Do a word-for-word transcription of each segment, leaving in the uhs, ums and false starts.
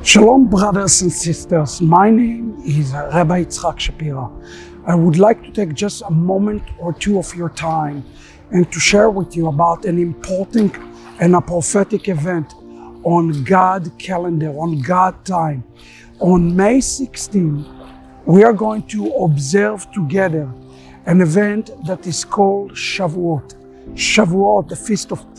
Shalom, brothers and sisters. My name is Rabbi Shapira. I would like to take just a moment or two of your time and to share with you about an important and a prophetic event on God's calendar, on God's time. On May sixteenth, we are going to observe together an event that is called Shavuot. Shavuot, the Feast of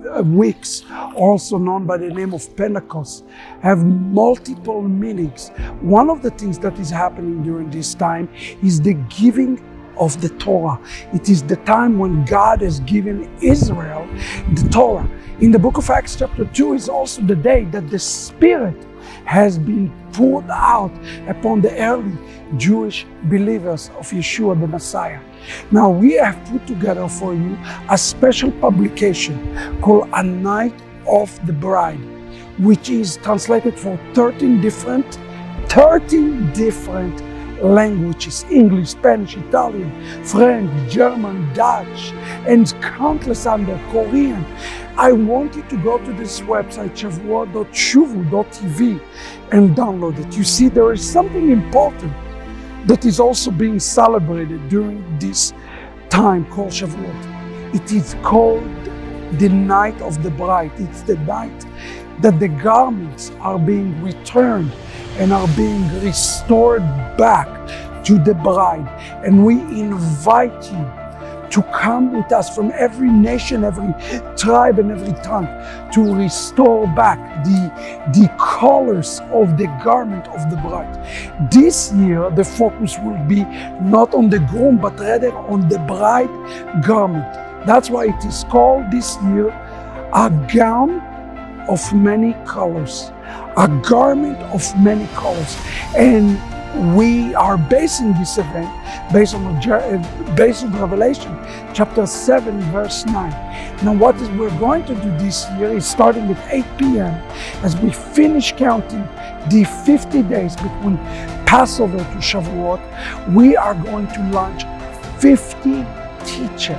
Weeks, also known by the name of Pentecost, have multiple meanings. One of the things that is happening during this time is the giving of the Torah. It is the time when God has given Israel the Torah. In the book of Acts chapter two is also the day that the Spirit has been poured out upon the early Jewish believers of Yeshua the Messiah. Now we have put together for you a special publication called A Night of the Bride, which is translated for thirteen different, thirteen different languages: English, Spanish, Italian, French, German, Dutch, and countless other, Korean. I want you to go to this website, shavuot dot shuvu dot t v, and download it. You see, there is something important that is also being celebrated during this time called Shavuot. It is called the Night of the Bride. It's the night that the garments are being returned and are being restored back to the bride. And we invite you to come with us from every nation, every tribe, and every tongue to restore back the, the colors of the garment of the bride. This year, the focus will be not on the groom, but rather on the bride garment. That's why it is called this year a gown of many colors, a garment of many colors. And we are basing this event based on, based on Revelation chapter seven, verse nine. Now what is we're going to do this year is starting at eight p m as we finish counting the fifty days between Passover to Shavuot. We are going to launch fifty teachers,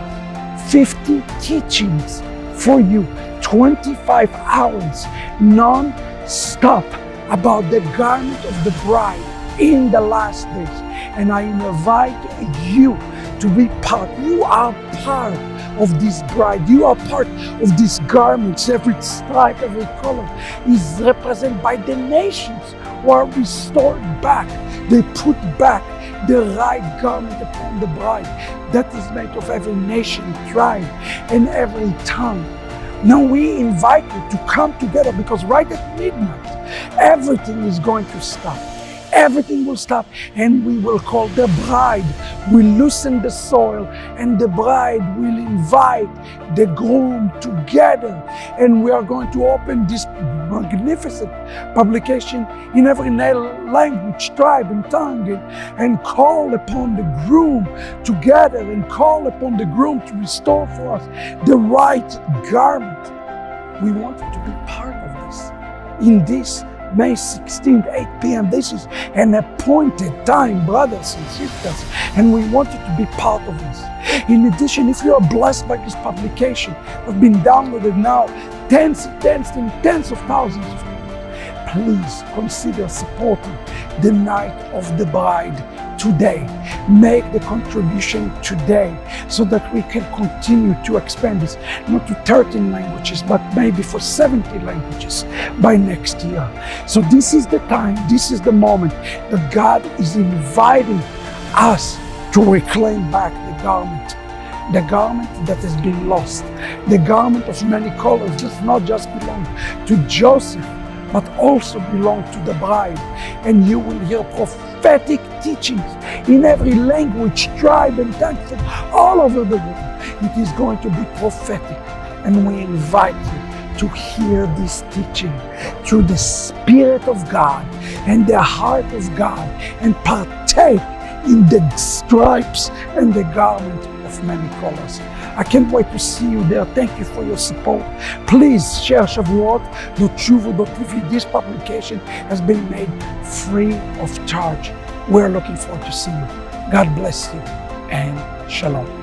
fifty teachings for you, twenty-five hours non-stop about the garment of the bride in the last days. And I invite you to be part. You are part of this bride. You are part of these garments. Every stripe, every color is represented by the nations who are restored back. They put back the right garment upon the bride that is made of every nation, tribe, and every tongue. Now we invite you to come together, because right at midnight, everything is going to stop. Everything will stop, and we will call the bride. We loosen the soil, and the bride will invite the groom together. And we are going to open this magnificent publication in every language, tribe, and tongue, and, and call upon the groom together, and call upon the groom to restore for us the right garment. We want you to be part of this. In this May sixteenth, eight p m This is an appointed time, brothers and sisters, and we want you to be part of this. In addition, if you are blessed by this publication, have been downloaded now, tens and tens and tens of thousands of people, please consider supporting the Night of the Bride today. Make the contribution today so that we can continue to expand this, not to thirteen languages, but maybe for seventy languages by next year. So this is the time, this is the moment that God is inviting us to reclaim back the garment. The garment that has been lost. The garment of many colors does not just belong to Joseph, but also belong to the bride. And you will hear prophetic teachings in every language, tribe, and tongue from all over the world. It is going to be prophetic, and we invite you to hear this teaching through the Spirit of God and the heart of God, and partake in the stripes and the garment of many colors. I can't wait to see you there. Thank you for your support. Please share shavuot dot shuvu dot t v. This publication has been made free of charge. We're looking forward to seeing you. God bless you, and shalom.